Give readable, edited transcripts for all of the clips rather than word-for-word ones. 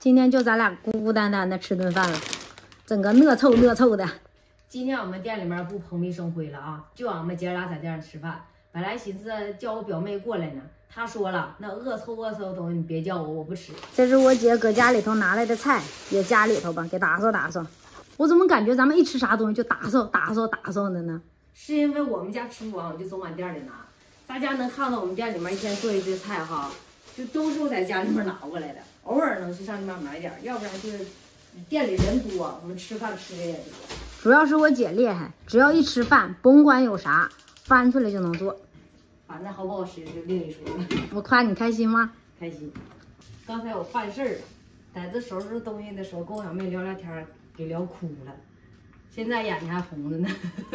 今天就咱俩孤孤单单的吃顿饭了，整个恶臭恶臭的。 今天我们店里面不蓬荜生辉了啊，就俺们姐俩在店上吃饭。本来寻思叫我表妹过来呢，她说了，那恶臭恶臭的东西你别叫我，我不吃。 这是我姐搁家里头拿来的菜，也家里头吧，给打扫打扫。我怎么感觉咱们一吃啥东西就打扫的呢？ 是因为我们家吃不完，我就总往店里拿。大家能看到我们店里面一天做一些菜哈，就都是我在家里面拿过来的，偶尔能去上里面买点，要不然就是店里人多，我们吃饭吃的也多。 主要是我姐厉害，只要一吃饭，甭管有啥，翻出来就能做。 反正好不好吃是另一说了。 我夸你开心吗？开心。 刚才我犯事儿了，在这收拾东西的时候跟我小妹聊聊天，给聊哭了，现在眼睛还红着呢。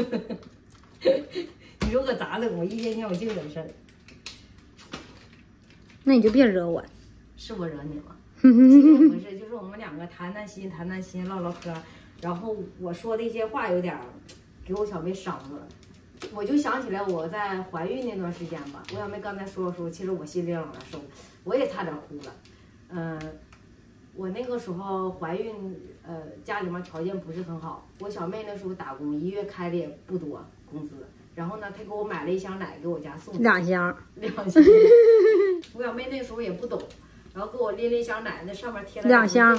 你说可咋整？我一天尿性的事儿。 那你就别惹我。 是我惹你吗？其实不是，就是我们两个谈心，唠唠嗑。然后我说的一些话有点给我小妹伤了，我就想起来我在怀孕那段时间吧，我小妹刚才说，其实我心里老难受，我也差点哭了。我那个时候怀孕，家里面条件不是很好，我小妹那时候打工，一月开的也不多工资，然后呢，她给我买了一箱奶给我家送 2箱。 我小妹那时候也不懂，然后给我拎了一箱奶，那上面贴了 2箱。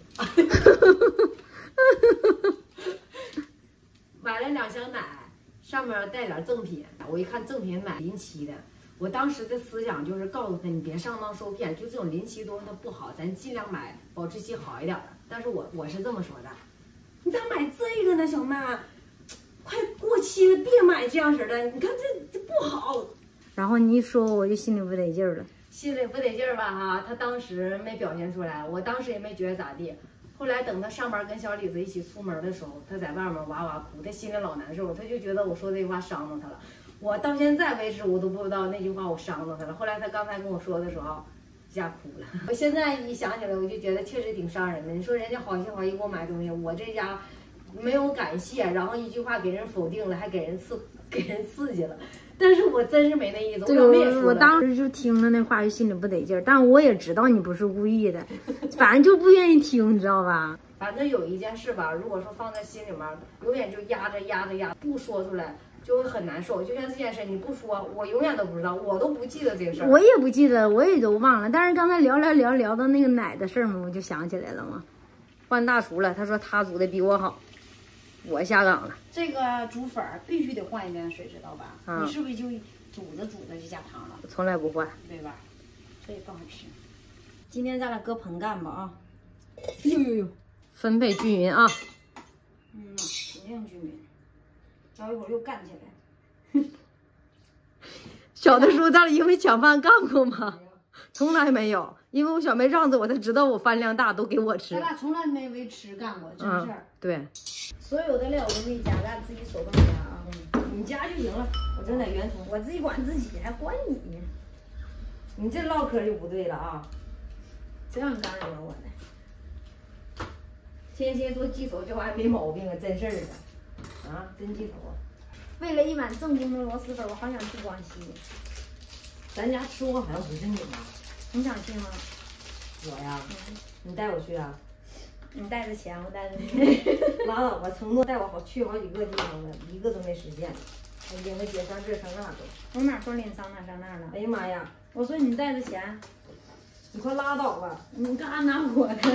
买了2箱奶，上面带点赠品。我一看赠品买临期的，我当时的思想就是告诉他，你别上当受骗，就这种临期东西它不好，咱尽量买保质期好一点的。但是我是这么说的，你咋买这个呢，小妹？快过期了，别买这样式的，你看这不好。 然后你一说，我就心里不得劲儿了。 心里不得劲儿吧哈，他当时没表现出来，我当时也没觉得咋地。后来等他上班跟小李子一起出门的时候，他在外面哇哇哭，他心里老难受，他就觉得我说这句话伤到他了。我到现在为止我都不知道那句话我伤到他了。后来他刚才跟我说的时候，吓哭了。我现在一想起来，我就觉得确实挺伤人的。你说人家好心好意给我买东西，我这家没有感谢，然后一句话给人否定了，还给人刺激了。但是我真是没那意思。 我当时就听了那话，就心里不得劲儿。但我也知道你不是故意的，反正就不愿意听，你知道吧？ 反正有一件事吧，如果说放在心里面，永远就压着，不说出来就会很难受。就像这件事，你不说，我永远都不知道，我都不记得这个事儿。 我也不记得，我也都忘了。但是刚才聊到那个奶的事儿嘛，我就想起来了嘛。换大厨了，他说他煮的比我好。我下岗了。 这个煮粉必须得换一遍水，知道吧？你是不是就煮着就加糖了？ 我从来不换， 对吧？所以不好吃。 今天咱俩搁盆干吧啊！ 呦， 分配均匀啊！ 肯定均匀。然后一会儿又干起来。 小的时候咱俩因为抢饭干过吗？从来没有，因为我小妹让着我，她知道我饭量大，都给我吃。 咱俩从来没为吃干过，真事儿。 对。 所有的料我都自己夹，咱自己手动夹啊。 你夹就行了，我正在圆通， 我自己管自己，还管你呢。 你这唠嗑就不对了啊！ 谁让你干扰我的？ 天蝎座记仇这玩意儿没毛病啊，真事儿的啊，真记仇啊！ 为了一碗正宗的螺蛳粉，我好想去广西。 咱家吃货好像不是你吧？ 你想去吗？ 我呀，你带我去啊？ 你带着钱，我带着你。 拉倒吧，承诺带我去好几个地方了，一个都没实现。我领个姐上这上那都。 我哪说领上哪上那了？ 哎呀妈呀！ 我说你带着钱， 你快拉倒吧！ 你干啥拿我的？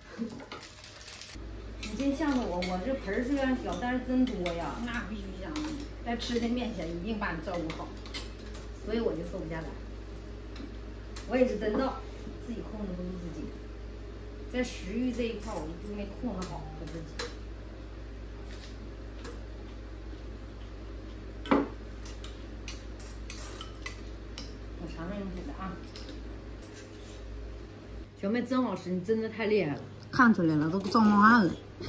你真向着我，我这盆虽然小，但是真多呀。 那必须向着你，在吃的面前一定把你照顾好， 所以我就瘦不下来。我也是真造，自己控制不住自己。在食欲这一块，我就没控制好我自己。我尝尝你煮的啊，小妹真好吃，你真的太厉害了。 看出来了，都冒汗了。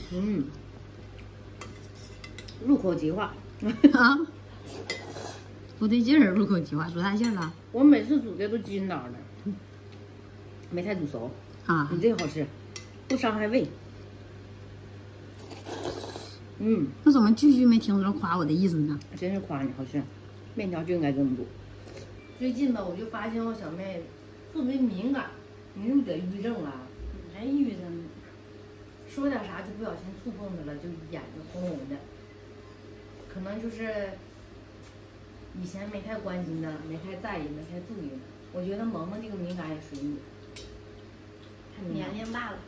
入口即化。 啊，不对劲儿，入口即化，煮啥馅了？ 我每次煮的都筋道的，没太煮熟啊。 你这个好吃，不伤害胃。 那怎么句句没听着夸我的意思呢？ 真是夸你好吃，面条就应该这么煮。最近吧，我就发现我小妹特别敏感，你是不是得抑郁症了？ 你还抑郁症呢？ 说点啥就不小心触碰他了，就眼睛红红的，可能就是以前没太关心他，没太在意，没太注意。我觉得萌萌这个敏感也随你， 年龄大了。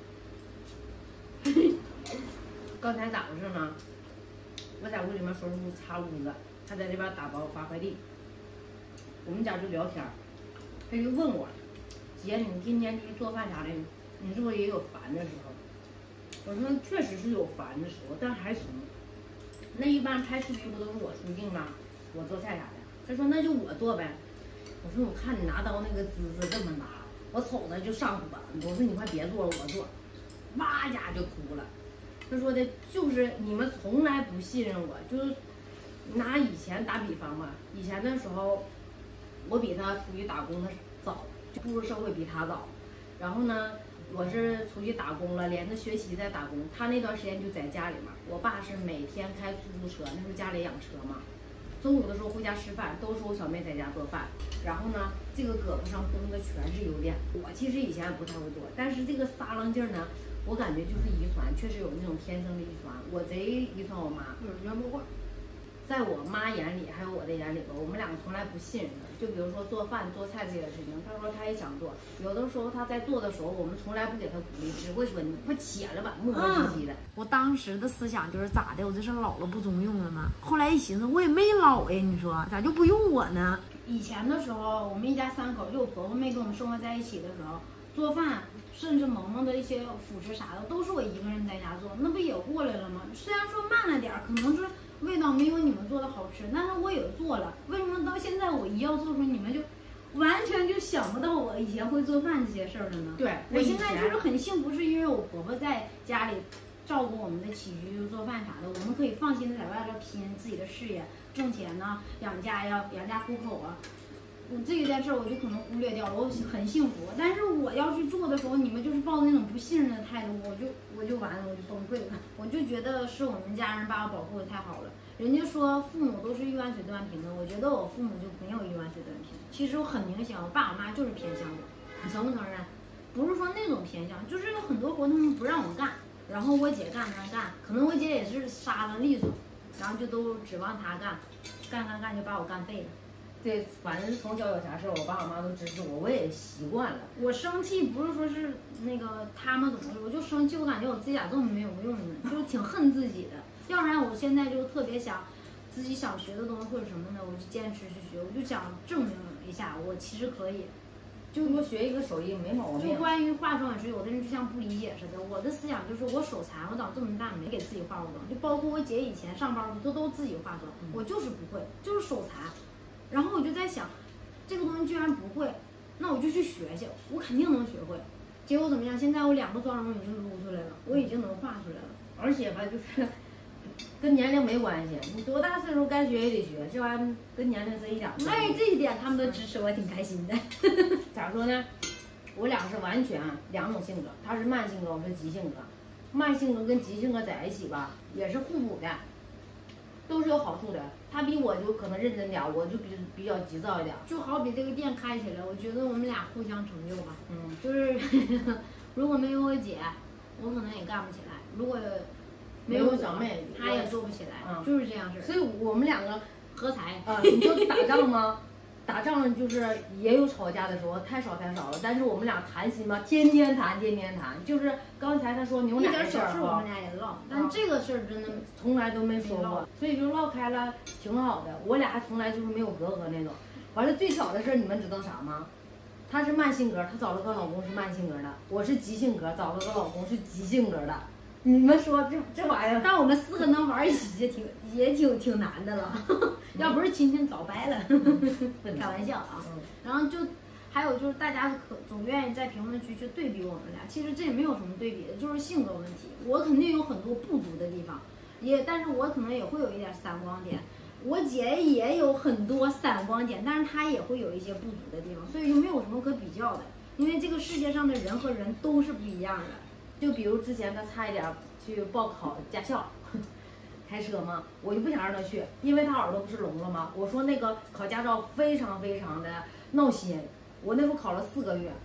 刚才咋回事呢？我在屋里面收拾屋擦屋子，他在这边打包发快递，我们家就聊天，他就问我，姐，你今天就是做饭啥的，你是不是也有烦的时候？我说确实是有烦的时候，但还行。那一般拍视频不都是我出镜吗？我做菜啥的。他说那就我做呗。我说我看你拿刀那个姿势这么拿，我瞅着就上火。我说你快别做了，我做。哇家就哭了。他说的就是你们从来不信任我，就是拿以前打比方吧，以前的时候我比他出去打工的早，就步入社会比他早。然后呢，我是出去打工了，连着学习在打工。他那段时间就在家里面，我爸是每天开出租车，那时候家里养车嘛。中午的时候回家吃饭，都是我小妹在家做饭。然后呢，这个胳膊上绷的全是油点。我其实以前也不太会做，但是这个撒楞劲儿呢，我感觉就是遗传，确实有那种天生的遗传。我贼遗传我妈， 圆不过。 在我妈眼里，还有我的眼里吧，我们两个从来不信任她。就比如说做饭、做菜这些事情，她说她也想做，有的时候她在做的时候，我们从来不给她鼓励，只会说你快切了吧，磨磨唧唧的。 我当时的思想就是咋的，我这是老了不中用了吗？后来一寻思，我也没老呀，你说咋就不用我呢？ 以前的时候，我们一家三口，就我婆婆没跟我们生活在一起的时候，做饭甚至萌萌的一些辅食啥的，都是我一个人在家做，那不也过来了吗？虽然说慢了点，可能是味道没有你们做的好吃，但是我也做了。为什么到现在我一要做出你们就完全就想不到我以前会做饭这些事儿了呢？ 对， 我现在就是很幸福，是因为我婆婆在家里照顾我们的起居、做饭啥的，我们可以放心的在外边拼自己的事业，挣钱呢，养家糊口啊。这一件事我就可能忽略掉了，我很幸福。但是我要去做的时候，你们就是抱着那种不信任的态度，我就完了，我就崩溃了。我就觉得是我们家人把我保护的太好了。人家说父母都是一碗水端平的，我觉得我父母就没有一碗水端平。其实我很明显，我爸我妈就是偏向我，你承不承认？不是说那种偏向，就是有很多活他们不让我干，然后我姐干，可能我姐也是杀了利索，然后就都指望她干就把我干废了。 对，反正从小有啥事儿，我爸我妈都支持我，我也习惯了。 我生气不是说是那个他们怎么，我就生气，我感觉我自己咋这么没有用呢？就是挺恨自己的。要不然我现在就特别想自己想学的东西或者什么的，我就坚持去学，我就想证明一下我其实可以。 就说学一个手艺没毛病。 就关于化妆也是，有的人就像不理解似的。我的思想就是我手残，我长这么大没给自己化过妆，就包括我姐以前上班她都自己化妆，我就是不会，就是手残。然后我就在想，这个东西居然不会，那我就去学去，我肯定能学会。结果怎么样？现在我2个妆容已经撸出来了，我已经能画出来了。 而且吧，就是跟年龄没关系，你多大岁数该学也得学，这玩意儿跟年龄是一点关系。 哎，这一点他们都支持我，挺开心的。 咋说呢？我俩是完全2种性格，他是慢性格，我是急性格。慢性格跟急性格在一起吧，也是互补的，都是有好处的。他比我就可能认真点，我就比较急躁一点。 就好比这个店开起来，我觉得我们俩互相成就吧。就是如果没有我姐，我可能也干不起来；如果没有小妹， 她也做不起来。就是这样式。 所以我们2个合财。 你说打仗吗？打仗就是也有吵架的时候，太少了。但是我们俩谈心嘛，天天谈。就是刚才他说牛奶的事儿， 我们俩也唠，但这个事儿真的从来都没说过，所以就唠开了，挺好的。我俩还从来就是没有隔阂那种。完了，最巧的事儿你们知道啥吗？她是慢性格，她找了个老公是慢性格的；我是急性格，找了个老公是急性格的。你们说这玩意儿， 但我们4个能玩一起也挺难的了，要不是亲情早掰了。开玩笑啊。然后就还有就是大家总愿意在评论区去对比我们俩，其实这也没有什么对比的，就是性格问题。我肯定有很多不足的地方，但是我可能也会有一点闪光点。我姐也有很多闪光点，但是她也会有一些不足的地方，所以就没有什么可比较的。因为这个世界上的人和人都是不一样的。 就比如之前他差一点去报考驾校，开车嘛，我就不想让他去，因为他耳朵不是聋了吗？我说那个考驾照非常的闹心，我那时候考了4个月，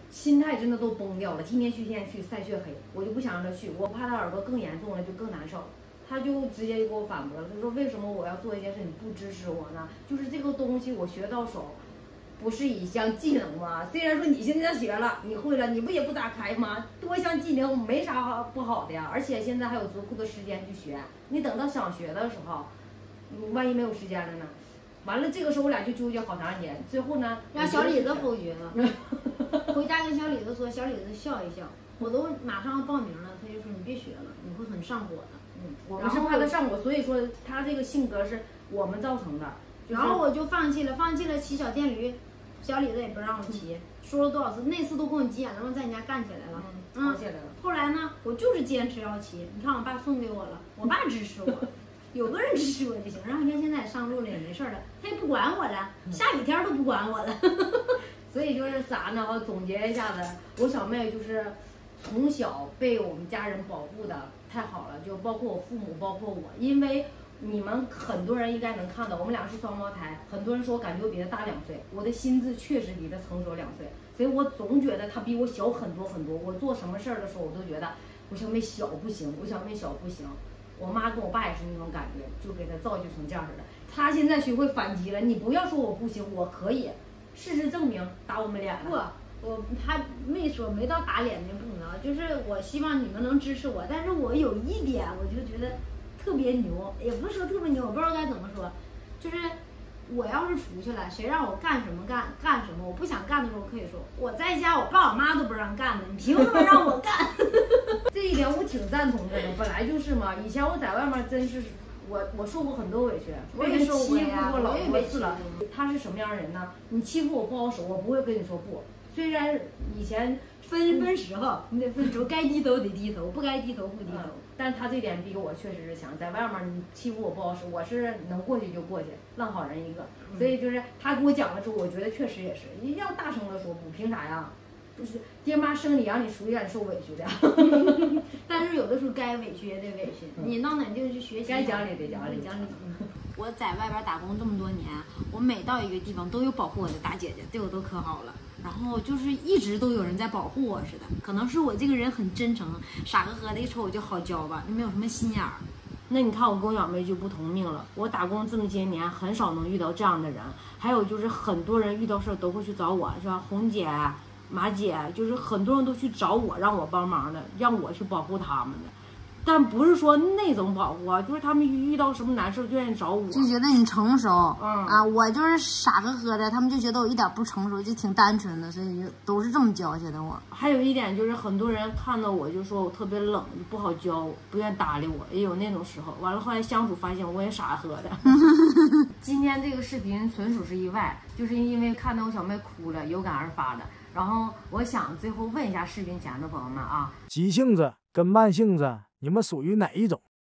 心态真的都崩掉了，天天去晒血黑，我就不想让他去，我怕他耳朵更严重了就更难受。他就直接给我反驳了，他说为什么我要做一件事你不支持我呢？就是这个东西我学到手，不是一项技能吗？虽然说你现在学了，你会了，你不也不咋开吗？多项技能没啥不好的呀，而且现在还有足够的时间去学。你等到想学的时候，万一没有时间了呢？完了，这个时候我俩就纠结好长时间，最后呢， 让小李子否决了。回家跟小李子说，小李子笑一笑，我都马上要报名了，他就说你别学了，你会很上火的。 我们是怕他上火，所以说他这个性格是我们造成的。 然后我就放弃了骑小电驴，小李子也不让我骑，说了多少次，那次都跟我急眼了，让在你家干起来了， 吵起来了。 后来呢，我就是坚持要骑，你看我爸送给我了，我爸支持我。有个人支持我就行，然后你看现在上路了也没事了，他也不管我了，下雨天都不管我了。 所以就是啥呢？我总结一下子，我小妹就是从小被我们家人保护的太好了，就包括我父母，包括我，因为你们很多人应该能看到，我们俩是双胞胎，很多人说我感觉我比他大2岁，我的心智确实比他成熟2岁，所以我总觉得他比我小很多很多。我做什么事儿的时候，我都觉得我小妹小不行，我小妹小不行。我妈跟我爸也是那种感觉，就给他造就成这样似的。他现在学会反击了，你不要说我不行，我可以。事实证明，打我们脸了。 不，我还没说，没到打脸那步呢。就是我希望你们能支持我，但是我有一点，我就觉得特别牛，也不是说特别牛，我不知道该怎么说，就是我要是出去了，谁让我干什么干什么，我不想干的时候可以说，我在家我爸我妈都不让干的，你凭什么让我干？ 这一点我挺赞同的，本来就是嘛。以前我在外面真是我受过很多委屈，被人欺负过老多次了。他是什么样的人呢？你欺负我不好使，我不会跟你说不。虽然以前分时候，你得分时候，该低头得低头，不该低头不低头。 但是他这点比我确实是强，在外面你欺负我不好使，我是能过去就过去，烂好人一个。所以就是他给我讲了之后，我觉得确实也是，一定要大声的说不，凭啥呀？就是爹妈生你养你，属于让你受委屈的。 但是有的时候该委屈也得委屈，你到哪就去学习， 该讲理得讲理。 我在外边打工这么多年，我每到一个地方都有保护我的大姐姐，对我都可好了。然后就是一直都有人在保护我似的，可能是我这个人很真诚，傻呵呵的，一瞅我就好交吧，就没有什么心眼儿。 那你看我跟我小妹就不同命了，我打工这么些年很少能遇到这样的人，还有就是很多人遇到事儿都会去找我，是吧？红姐、马姐，就是很多人都去找我，让我帮忙的，让我去保护他们的。但不是说那种保护啊，就是他们遇到什么难事就愿意找我， 就觉得你成熟，啊，我就是傻呵呵的，他们就觉得我一点不成熟，就挺单纯的，所以就都是这么教下的我。 还有一点就是很多人看到我就说我特别冷，不好教，不愿搭理我，也有那种时候。完了后来相处发现我也傻呵的。今天这个视频纯属是意外，就是因为看到我小妹哭了，有感而发的。然后我想最后问一下视频前的朋友们啊， 急性子跟慢性子，你们属于哪一种？